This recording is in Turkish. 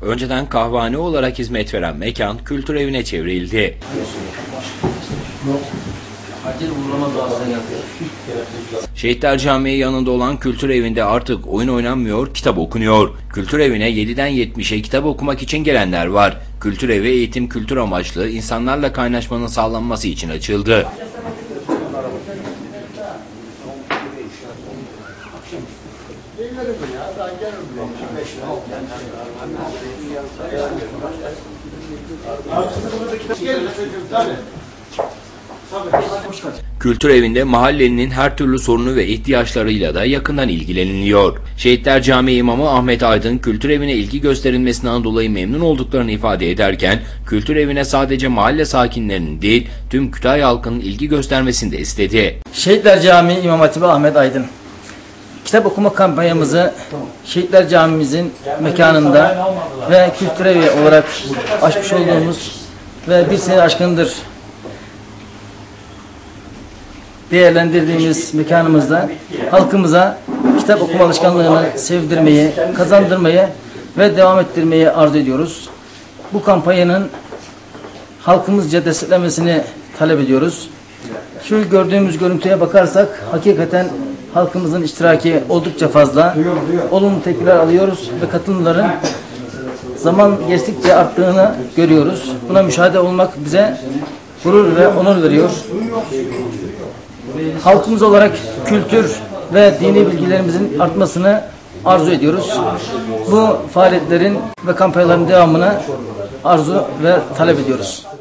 Önceden kahvehane olarak hizmet veren mekan kültür evine çevrildi. Şehitler Camii yanında olan kültür evinde artık oyun oynanmıyor, kitap okunuyor. Kültür evine 7'den 70'e kitap okumak için gelenler var. Kültür evi eğitim kültür amaçlı insanlarla kaynaşmanın sağlanması için açıldı. Kültür evinde mahallenin her türlü sorunu ve ihtiyaçlarıyla da yakından ilgileniliyor. Şehitler Camii İmamı Ahmet Aydın kültür evine ilgi gösterilmesinden dolayı memnun olduklarını ifade ederken kültür evine sadece mahalle sakinlerinin değil tüm Kütahya halkının ilgi göstermesini de istedi. Şehitler Camii İmam Hatibi Ahmet Aydın kitap okuma kampanyamızı Şehitler Camimizin mekanında ve kültür evi olarak açmış olduğumuz ve bir sene aşkındır değerlendirdiğimiz mekanımızda halkımıza kitap okuma alışkanlığını sevdirmeyi, kazandırmayı ve devam ettirmeyi arzu ediyoruz. Bu kampanyanın halkımızca desteklemesini talep ediyoruz. Şu gördüğümüz görüntüye bakarsak hakikaten halkımızın iştiraki oldukça fazla. Olumlu tepkiler alıyoruz ve katılımların zaman geçtikçe arttığını görüyoruz. Buna müşahede olmak bize gurur ve onur veriyor. Halkımız olarak kültür ve dini bilgilerimizin artmasını arzu ediyoruz. Bu faaliyetlerin ve kampanyaların devamını arzu ve talep ediyoruz.